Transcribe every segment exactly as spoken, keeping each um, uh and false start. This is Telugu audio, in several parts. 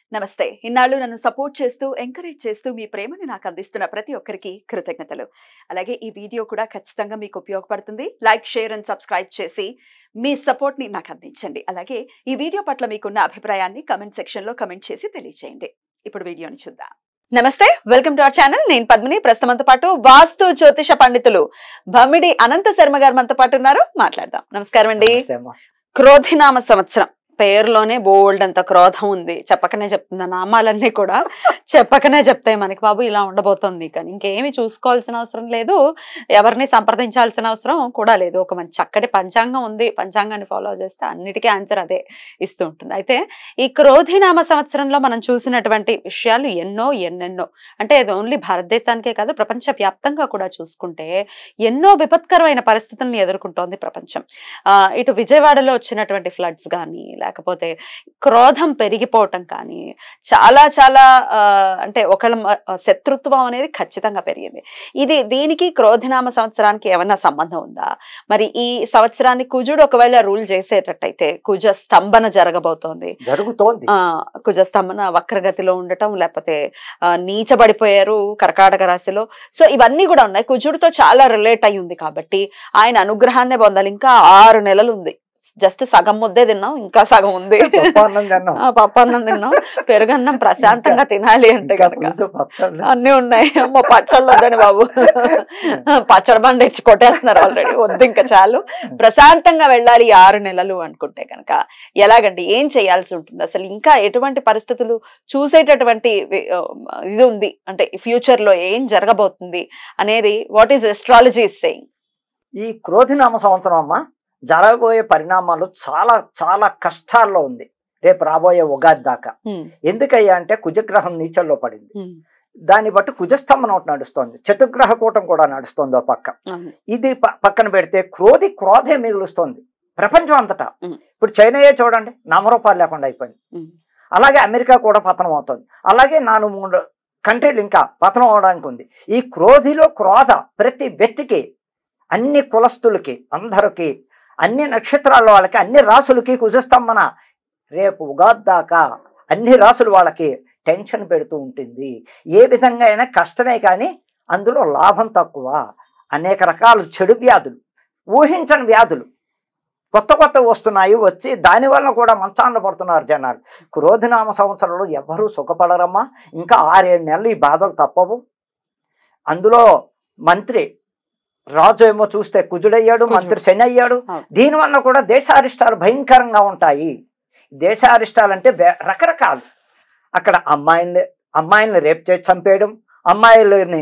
నమస్తే. ఇన్నాళ్ళు నన్ను సపోర్ట్ చేస్తూ, ఎంకరేజ్ చేస్తూ మీ ప్రేమని నాకు అందిస్తున్న ప్రతి ఒక్కరికి కృతజ్ఞతలు. అలాగే ఈ వీడియో కూడా ఖచ్చితంగా మీకు ఉపయోగపడుతుంది. లైక్, షేర్ అండ్ సబ్స్క్రైబ్ చేసి మీ సపోర్ట్‌ని నాకు అందించండి. అలాగే ఈ వీడియో పట్ల మీకున్న అభిప్రాయాన్ని కామెంట్ సెక్షన్‌లో కామెంట్ చేసి తెలియజేయండి. ఇప్పుడు వీడియోని చూద్దాం. నమస్తే, వెల్కమ్ టు అవర్ ఛానల్. నేను పద్మిని. ప్రస్తుతం మనతో పాటు వాస్తు జ్యోతిష పండితులు భమిడి అనంత శర్మ గారు మనతో పాటు ఉన్నారు. మాట్లాడదాం. నమస్కారం అండి. క్రోధినామ సంవత్సరం పేరులోనే బోల్డ్ అంత క్రోధం ఉంది. చెప్పకనే చెప్తుంది. నామాలన్నీ కూడా చెప్పకనే చెప్తాయి మనకి, బాబు ఇలా ఉండబోతుంది. కానీ ఇంకేమి చూసుకోవాల్సిన అవసరం లేదు, ఎవరిని సంప్రదించాల్సిన అవసరం కూడా లేదు. ఒక మంచి చక్కటి పంచాంగం ఉంది, పంచాంగాన్ని ఫాలో చేస్తే అన్నిటికీ ఆన్సర్ అదే ఇస్తూ ఉంటుంది. అయితే ఈ క్రోధినామ సంవత్సరంలో మనం చూసినటువంటి విషయాలు ఎన్నో ఎన్నెన్నో, అంటే ఇది ఓన్లీ భారతదేశానికే కాదు, ప్రపంచ వ్యాప్తంగా కూడా చూసుకుంటే ఎన్నో విపత్కరమైన పరిస్థితులను ఎదుర్కొంటోంది ప్రపంచం. ఆ ఇటు విజయవాడలో వచ్చినటువంటి ఫ్లడ్స్ కానీ, లేకపోతే క్రోధం పెరిగిపోవటం కానీ, చాలా చాలా అంటే ఒకళ్ళ శత్రుత్వం అనేది ఖచ్చితంగా పెరిగింది. ఇది దీనికి క్రోధినామ సంవత్సరానికి ఏమన్నా సంబంధం ఉందా? మరి ఈ సంవత్సరాన్ని కుజుడు ఒకవేళ రూల్ చేసేటట్టయితే కుజ స్తంభన జరగబోతోంది, జరుగుతోంది. ఆ కుజ స్తంభన వక్రగతిలో ఉండటం, లేకపోతే నీచబడిపోయారు కర్కాటక రాశిలో. సో ఇవన్నీ కూడా ఉన్నాయి. కుజుడితో చాలా రిలేట్ అయి ఉంది కాబట్టి ఆయన అనుగ్రహాన్నే పొందాలి. ఇంకా ఆరు నెలలు ఉంది. జస్ట్ సగం ముద్దే తిన్నాం, ఇంకా సగం ఉంది. పప్పన్నం తిన్నాం, పెరుగన్నం ప్రశాంతంగా తినాలి అంటే కనుక అన్ని ఉన్నాయి. అమ్మో పచ్చళ్ళు వద్దని బాబు, పచ్చడి బండి ఇచ్చి కొట్టేస్తున్నారు ఆల్రెడీ. వద్దు ఇంకా చాలు, ప్రశాంతంగా వెళ్ళాలి ఆరు నెలలు అనుకుంటే కనుక ఎలాగండి, ఏం చేయాల్సి ఉంటుంది అసలు? ఇంకా ఎటువంటి పరిస్థితులు చూసేటటువంటి ఇది ఉంది అంటే ఫ్యూచర్ లో ఏం జరగబోతుంది అనేది what is astrology is saying? ఈ క్రోధినామ సంవత్సరం అమ్మా జరగబోయే పరిణామాలు చాలా చాలా కష్టాల్లో ఉంది రేపు రాబోయే ఉగాది దాకా. ఎందుకయ్యా అంటే కుజగ్రహం నీచల్లో పడింది. దాన్ని బట్టి కుజస్తంభన ఒకటి నడుస్తోంది, చతుర్గ్రహ కూటం కూడా నడుస్తోంది పక్క. ఇది పక్కన పెడితే క్రోధి క్రోధే మిగులుస్తోంది ప్రపంచం అంతటా. ఇప్పుడు చైనాయే చూడండి, నామరూపాలు లేకుండా అయిపోయింది. అలాగే అమెరికా కూడా పతనం అవుతుంది. అలాగే నాలుగు మూడు కంట్రీలు ఇంకా పతనం అవడానికి ఉంది. ఈ క్రోధిలో క్రోధ ప్రతి వ్యక్తికి, అన్ని కులస్తులకి, అందరికి, అన్ని నక్షత్రాల వాళ్ళకి, అన్ని రాసులకి కుజస్తంభన రేపు ఉగాది దాకా అన్ని రాసుల వాళ్ళకి టెన్షన్ పెడుతూ ఉంటుంది. ఏ విధంగా అయినా కష్టమే కానీ అందులో లాభం తక్కువ. అనేక రకాల చెడు వ్యాధులు, ఊహించని వ్యాధులు కొత్త కొత్త వస్తున్నాయి. వచ్చి దానివల్ల కూడా మంచాన పడుతున్నారు జనాలు. క్రోధినామ సంవత్సరంలో ఎవరూ సుఖపడరమ్మా. ఇంకా ఆరేడు నెలలు ఈ బాధలు తప్పవు. అందులో మంత్రి రాజు ఏమో చూస్తే కుజుడయ్యాడు, మంత్రి శని అయ్యాడు. దీనివల్ల కూడా దేశారిష్టాలు భయంకరంగా ఉంటాయి. దేశారిష్టాలు అంటే రకరకాలు. అక్కడ అమ్మాయిల్ని అమ్మాయిల్ని రేపు చేసి చంపేయడం, అమ్మాయిలని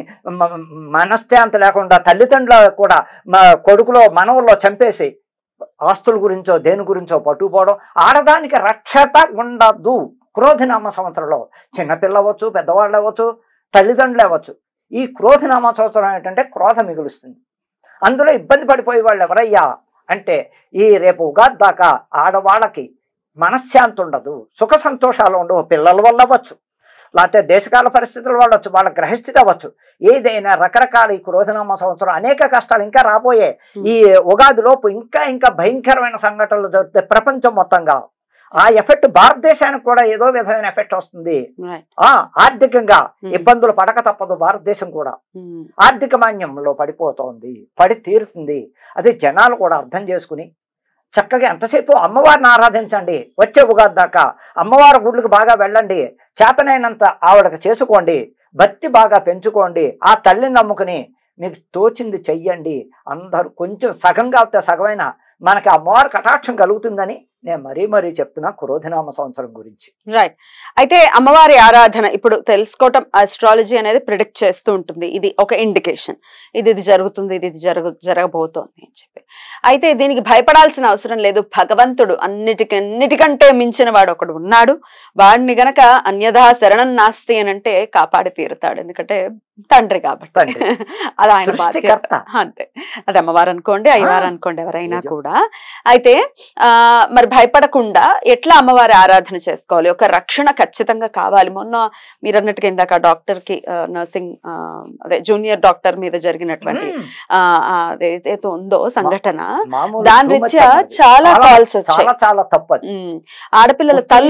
మనశ్శాంతి లేకుండా తల్లిదండ్రులు కూడా కొడుకులో మనవుల్లో చంపేసి ఆస్తుల గురించో దేని గురించో పట్టుకుపోవడం. ఆడదానికి రక్షత ఉండదు క్రోధినామ సంవత్సరంలో. చిన్నపిల్ల అవ్వచ్చు, పెద్దవాళ్ళు అవ్వచ్చు, తల్లిదండ్రులు అవ్వచ్చు. ఈ క్రోధినామ సంవత్సరం ఏంటంటే క్రోధ మిగులుస్తుంది. అందులో ఇబ్బంది పడిపోయే వాళ్ళు ఎవరయ్యా అంటే ఈ రేపు ఉగాది దాకా ఆడవాళ్ళకి మనశ్శాంతి ఉండదు, సుఖ సంతోషాలు ఉండవు. పిల్లల వల్ల అవ్వచ్చు, లేకపోతే దేశకాల పరిస్థితుల వల్ల అవ్వచ్చు, వాళ్ళ గ్రహస్థితి అవ్వచ్చు. ఏదైనా రకరకాల ఈ క్రోధినామ సంవత్సరం అనేక కష్టాలు ఇంకా రాబోయే ఈ ఉగాదిలోపు ఇంకా ఇంకా భయంకరమైన సంఘటనలు జరుగుతాయి ప్రపంచం మొత్తంగా. ఆ ఎఫెక్ట్ భారతదేశానికి కూడా ఏదో విధమైన ఎఫెక్ట్ వస్తుంది. ఆ ఆర్థికంగా ఇబ్బందులు పడక తప్పదు. భారతదేశం కూడా ఆర్థిక మాన్యంలో పడిపోతోంది, పడి తీరుతుంది. అదే జనాలు కూడా అర్థం చేసుకుని చక్కగా ఎంతసేపు అమ్మవారిని ఆరాధించండి. వచ్చే ఉగాది దాకా అమ్మవారి గుళ్ళకి బాగా వెళ్ళండి, చేతనైనంత ఆవిడకి చేసుకోండి, భక్తి బాగా పెంచుకోండి, ఆ తల్లిని నమ్ముకుని మీకు తోచింది చెయ్యండి. అందరూ కొంచెం సగంగా అవుతే సగమైన మనకి అమ్మవారి కటాక్షం కలుగుతుందని నేను మరీ మరీ చెప్తున్నా క్రోధినామ సంవత్సరం గురించి. రైట్. అయితే అమ్మవారి ఆరాధన ఇప్పుడు తెలుసుకోవటం, అస్ట్రాలజీ అనేది ప్రిడిక్ట్ చేస్తూ ఉంటుంది. ఇది ఒక ఇండికేషన్, ఇది ఇది జరుగుతుంది, ఇది ఇది జరగ జరగబోతోంది అని చెప్పి. అయితే దీనికి భయపడాల్సిన అవసరం లేదు. భగవంతుడు అన్నిటికి అన్నిటికంటే మించిన వాడు ఒకడు ఉన్నాడు. వాడిని గనక అన్యథా శరణం నాస్తి అని అంటే కాపాడి తీరుతాడు. ఎందుకంటే తండ్రి కాబట్టి అది ఆయన బాధ్యత. అంతే. అది అమ్మవారు అనుకోండి, అయ్యవారు అనుకోండి, ఎవరైనా కూడా. అయితే ఆ మరి భయపడకుండా ఎట్లా అమ్మవారి ఆరాధన చేసుకోవాలి? ఒక రక్షణ ఖచ్చితంగా కావాలి. మొన్న మీరు అన్నట్టుగా ఇందాక డాక్టర్ కి నర్సింగ్ అదే జూనియర్ డాక్టర్ మీద జరిగినటువంటి ఆ అదేదైతే ఉందో సంఘటన, దాని రీత్యా చాలా కాల్స్ వచ్చాయి. ఆడపిల్లల తల్లులు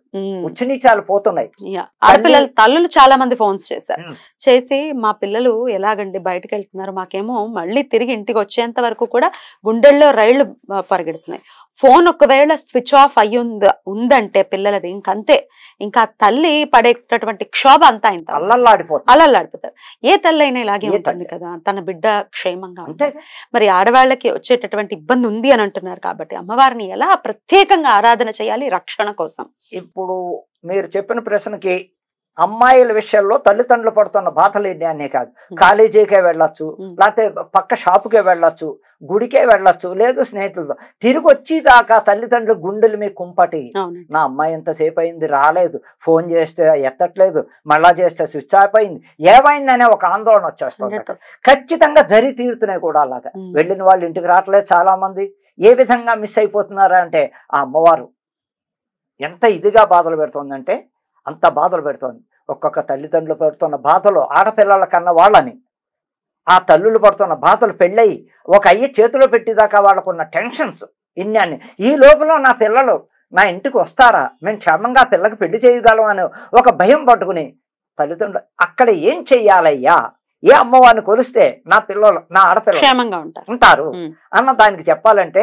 ఉచ్చు నీచాలు పోతున్నాయి. ఆడపిల్లలు తల్లులు చాలా మంది ఫోన్స్ చేశారు, చేసి మా పిల్లలు ఎలాగండి బయటకు వెళ్తున్నారు, మాకేమో మళ్ళీ తిరిగి ఇంటికి వచ్చేంత వరకు కూడా గుండెల్లో రైళ్లు పరిగెడుతున్నాయి, ఫోన్ ఒకవేళ స్విచ్ ఆఫ్ అయ్యి ఉందంటే పిల్లలది ఇంకంతే, ఇంకా తల్లి పడేటటువంటి క్షోభ అంతా ఇంత అల్లల్లాడిపోతుంది అల్లల్లాడిపోతారు. ఏ తల్లి అయినా ఇలాగే ఉంటుంది కదా, తన బిడ్డ క్షేమంగా ఉంటాయి. మరి ఆడవాళ్ళకి వచ్చేటటువంటి ఇబ్బంది ఉంది అని అంటున్నారు కాబట్టి అమ్మవారిని ఎలా ప్రత్యేకంగా ఆరాధన చేయాలి రక్షణ కోసం? ఇప్పుడు మీరు చెప్పిన ప్రశ్నకి అమ్మాయిల విషయంలో తల్లిదండ్రులు పడుతున్న బాధలు ఎన్ని అనే కాదు, కాలేజీకే వెళ్ళొచ్చు, లేకపోతే పక్క షాపుకే వెళ్ళొచ్చు, గుడికే వెళ్ళొచ్చు, లేదు స్నేహితులతో తిరిగి వచ్చేదాకా తల్లిదండ్రులు గుండెలు మీ కుంపటి, నా అమ్మాయి ఎంతసేపు అయింది రాలేదు, ఫోన్ చేస్తే ఎత్తట్లేదు, మళ్ళా చేస్తే స్విచ్ ఆఫ్ అయింది, ఏమైందనే ఒక ఆందోళన వచ్చేస్తుంది. ఖచ్చితంగా జరి తీరుతున్నాయి కూడా అలాగా. వెళ్ళిన వాళ్ళు ఇంటికి రావట్లేదు చాలా మంది. ఏ విధంగా మిస్ అయిపోతున్నారా అంటే ఆ అమ్మవారు ఎంత ఇదిగా బాధలు పెడుతుందంటే అంత బాధలు పెడుతోంది. ఒక్కొక్క తల్లిదండ్రులు పడుతున్న బాధలు ఆడపిల్లల కన్నా వాళ్ళని, ఆ తల్లులు పడుతున్న బాధలు పెళ్ళయి ఒక అయ్యి చేతిలో పెట్టేదాకా వాళ్ళకున్న టెన్షన్స్ ఇన్ని అన్ని. ఈ లోపల నా పిల్లలు నా ఇంటికి వస్తారా, మేము క్షేమంగా పిల్లకి పెళ్లి చేయగలం అని ఒక భయం పట్టుకుని తల్లిదండ్రులు అక్కడ ఏం చెయ్యాలయ్యా, ఏ అమ్మవారిని కొలిస్తే నా పిల్లలు నా ఆడపిల్లలు క్షేమంగా ఉంటారు అన్న దానికి చెప్పాలంటే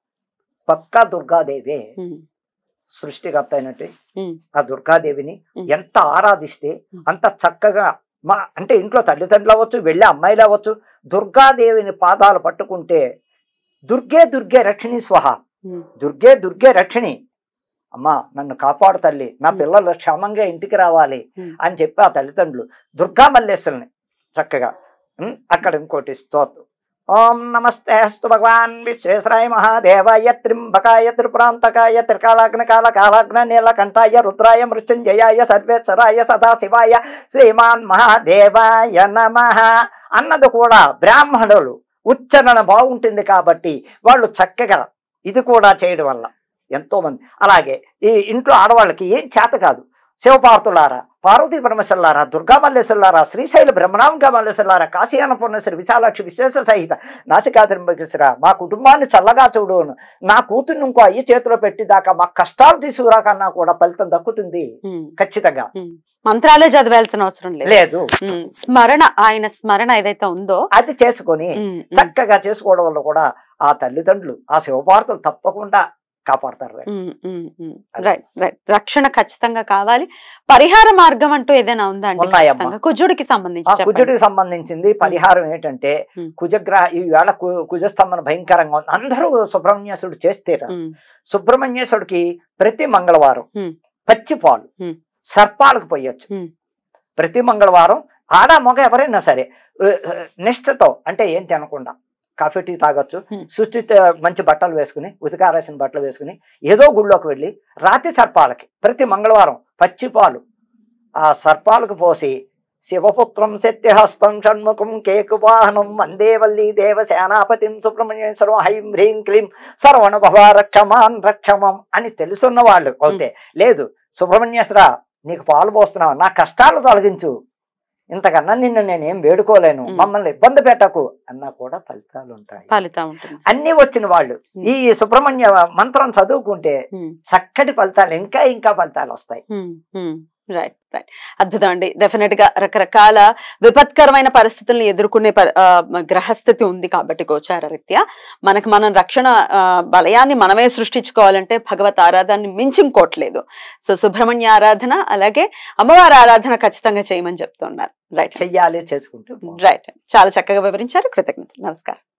పక్కా దుర్గాదేవి సృష్టికర్త అయినట్టు ఆ దుర్గాదేవిని ఎంత ఆరాధిస్తే అంత చక్కగా మా అంటే ఇంట్లో తల్లిదండ్రులు అవ్వచ్చు, వెళ్ళే అమ్మాయిలు అవ్వచ్చు, దుర్గాదేవిని పాదాలు పట్టుకుంటే దుర్గే దుర్గే రక్షిణి స్వహ, దుర్గే దుర్గే రక్షిణి, అమ్మా నన్ను కాపాడు తల్లి, నా పిల్లలు క్షేమంగా ఇంటికి రావాలి అని చెప్పి ఆ తల్లిదండ్రులు దుర్గా మల్లేశ్వరుని చక్కగా అక్కడ ఇంకోటి స్తోత్రం. ఓం నమస్తే అస్తు భగవాన్ విశ్వేశ్వరాయ మహాదేవాయ త్రింబకాయ త్రిపురాంతకాయ త్రికాలాగ్న కాల కాలాగ్న నీలకంఠాయ రుద్రాయ మృత్యుంజయాయ సర్వేశ్వరాయ సదాశివాయ శ్రీమాన్ మహాదేవాయ నమః అన్నది కూడా బ్రాహ్మణులు ఉచ్చారణ బాగుంటుంది కాబట్టి వాళ్ళు చక్కగా ఇది కూడా చేయడం వల్ల ఎంతో మంది. అలాగే ఈ ఇంట్లో ఆడవాళ్ళకి ఏం చేత కాదు, శివపార్తులారా, పార్వతీ పరమేశ్వరులారా, దుర్గామల్లేశ్వరులారా, శ్రీశైల బ్రహ్మనాంగ మల్లేశ్వరులారా, కాశీ అన్నపూర్ణేశ్వరి, విశాలాక్షి, విశేష సహిత నాసికా త్రింబకేశ్వర, మా కుటుంబాన్ని చల్లగా చూడును, నా కూతుర్ని ఇంకో అయ్యి చేతిలో పెట్టిదాకా మా కష్టాలు తీసుకురాకన్నా కూడా ఫలితం దక్కుతుంది ఖచ్చితంగా. మంత్రాలే చదివాల్సిన అవసరం లేదు, స్మరణ ఆయన స్మరణ ఏదైతే ఉందో అది చేసుకొని చక్కగా చేసుకోవడం వల్ల కూడా ఆ తల్లిదండ్రులు ఆ శివపార్తులు తప్పకుండా కాపాడతారు. రైట్ రైట్ రక్షణ ఖచ్చితంగా కావాలి. పరిహార మార్గం అంటూ ఏదైనా ఉందా అండి? కుజుడికి సంబంధించి కుజుడికి సంబంధించింది పరిహారం ఏంటంటే కుజగ్రహ ఈవేళ కుజస్తంభన భయంకరంగా ఉంది. అందరూ సుబ్రహ్మణ్యేశ్వరుడు చేస్తేరా, సుబ్రహ్మణ్యేశ్వరుడికి ప్రతి మంగళవారం పచ్చి పాలు సర్పాలకు పోయొచ్చు. ప్రతి మంగళవారం ఆడ మగ ఎవరైనా సరే నిష్ఠతో, అంటే ఏంటి అనకుండా కాఫీ టీ తాగొచ్చు, శుచి మంచి బట్టలు వేసుకుని ఉతికారేసిన బట్టలు వేసుకుని ఏదో గుళ్ళోకి వెళ్ళి రాతి సర్పాలకి ప్రతి మంగళవారం పచ్చిపాలు ఆ సర్పాలకు పోసి శివపుత్రం శక్తిహస్తం షణ్ముఖం కేకువాహనం వందేవల్లి దేవసేనాపతిం సుబ్రహ్మణ్యేశ్వరం హైం హ్రీం క్లీం సర్వణ భవ రక్షమాన్ రక్షమం అని తెలుసున్న వాళ్ళు అవుతే, లేదు సుబ్రహ్మణ్యేశ్వర నీకు పాలు పోస్తున్నావు, నా కష్టాలు తొలగించు, ఇంతకన్నా నిన్ను నేనేం వేడుకోలేను, మమ్మల్ని ఇబ్బంది పెట్టకు అన్నా కూడా ఫలితాలు ఉంటాయి. అన్ని వచ్చిన వాళ్ళు ఈ సుబ్రహ్మణ్య మంత్రం చదువుకుంటే చక్కటి ఫలితాలు ఇంకా ఇంకా ఫలితాలు వస్తాయి. రైట్ రైట్ అద్భుతం అండి. డెఫినెట్ గా రకరకాల విపత్కరమైన పరిస్థితులను ఎదుర్కొనే గ్రహస్థితి ఉంది కాబట్టి గోచార రీత్యా మనకు మనం రక్షణ బలయాన్ని మనమే సృష్టించుకోవాలంటే భగవత్ ఆరాధనని మించి ఇంకోట్లేదు. సో సుబ్రహ్మణ్య ఆరాధన అలాగే అమ్మవారి ఆరాధన ఖచ్చితంగా చేయమని చెప్తున్నారు. రైట్, చెయ్యాలి, చేసుకుంటూ. రైట్, చాలా చక్కగా వివరించారు. కృతజ్ఞతలు. నమస్కారం.